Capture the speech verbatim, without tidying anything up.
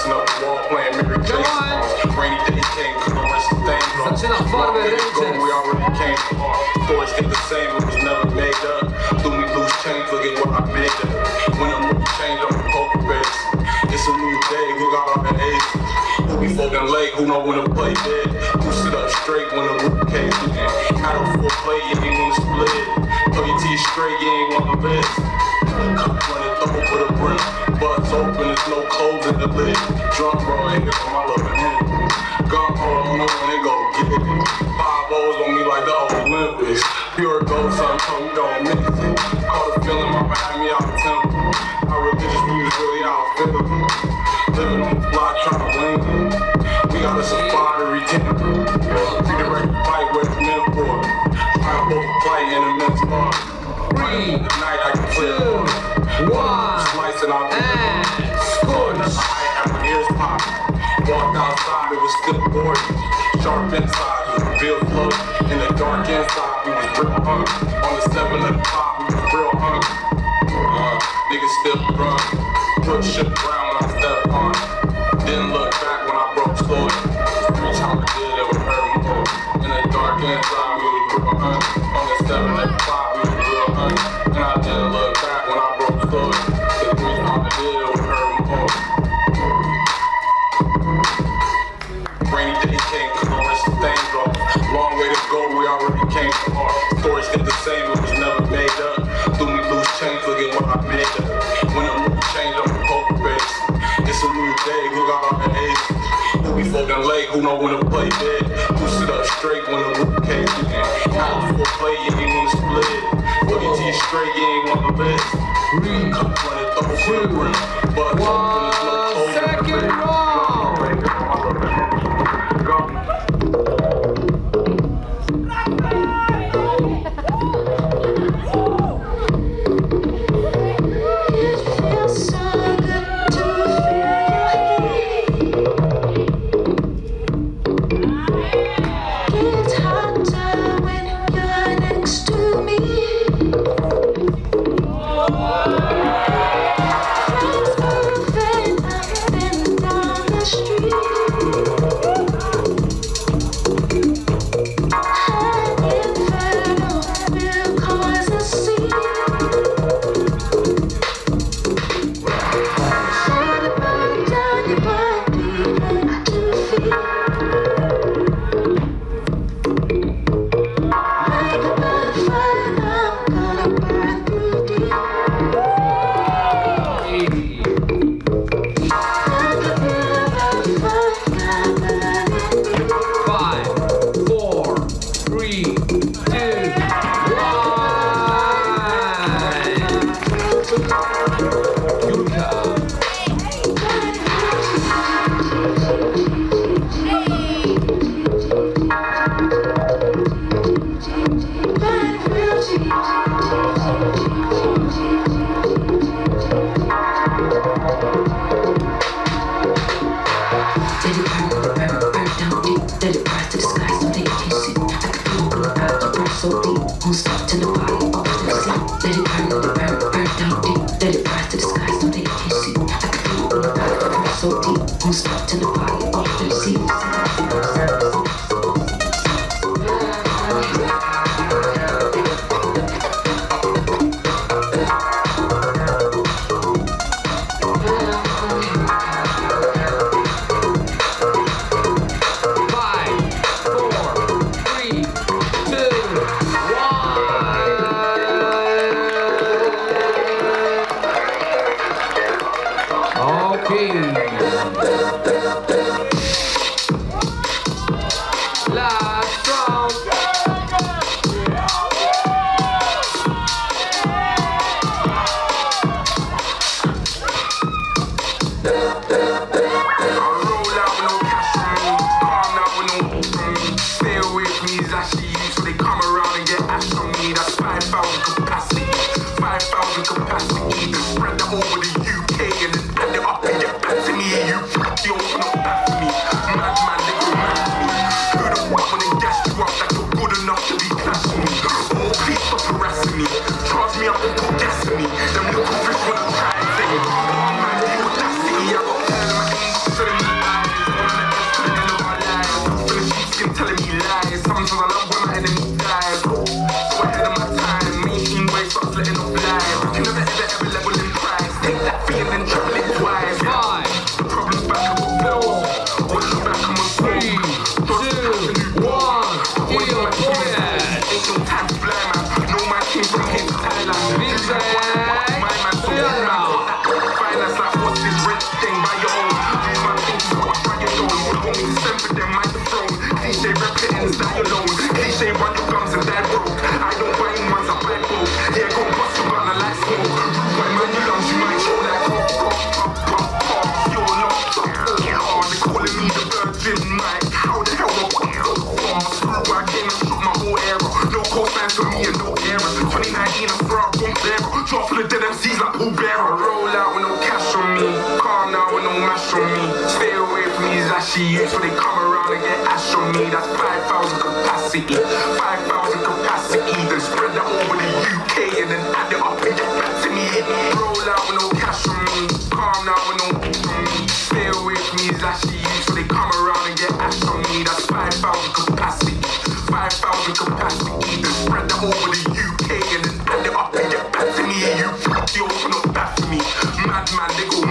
Bouncing up the wall, playing Mary J songs. Rainy days came, couldn't rinse the things off. Zaczyna formę ręczek. We already came far. Stories stay the same, it was never made up. Do me lose change, look at what I made up. When the mood change, I'm a poker face. It's a new day, who got all the aces? Who be fucking late, who know when to play dead? Who sit up straight when the roof came in? Had a full play, you ain't wanna split. Throw your teeth straight, you ain't wanna miss. Cup running double for the brim. Butts open, there's no clothes in the lid. Drunk bro, ain't from my loving hand. Gun hold on, know when they go get it. Five O's on me like the Olympics. Pure gold, son, told me don't miss it. Caught a feeling, my behind me out the temple. How religious music really outfit them. Living on the fly, trying to win it. We got a supply to retain. Redirect the fight, where it's meant for. Try to both play in a men's bar. Three, the night I can clear one, slicing out the Skórcz. I had my ears popped. Walked outside, it was still gorgeous. Sharp inside, it was real flow. In the dark inside, we was real hungry. On the seven of the top, we was real hungry. Uh, niggas still run. Put shit around when I stepped on. Didn't look back when I broke slow. Every time I did, it would hurt more. In the dark inside, we was real hungry. On the seven of the top, we was real hungry. And I didn't look back when I broke slow. Every time I did, it would hurt more. Rainy days came, couldn't rinse the things off. Long way to go, we already came far. Stories stay the same, it was never made up. Do me lose change, look at what I made up. When the mood change, I'm a poker face. It's a new day, who got all the aces? Who be fucking late, who know when to play dead? Who sit up straight when the roof came in? How you full play, you ain't wanna split. Throw your teeth straight, you ain't wanna miss. Cup running double for the brim. Butts open, there's no clothes in the lid. Capacity, spread that over the U K and then end it up and get back to me. You, you Who better roll out with no cash on me? Calm now with no mash on me. Stay away from these ashy youths when they come around and get ash on me. That's five thousand capacity, five thousand capacity. Then spread that over the U K and then add it up and get back to me. Roll out with no cash on me. Calm now with no cash on me. Stay away from these ashy youths when they come around and get ash on me. That's five thousand capacity, five thousand capacity. Then spread that over the U K and then add it up and get back to me. You you open up back for me. Madman, they go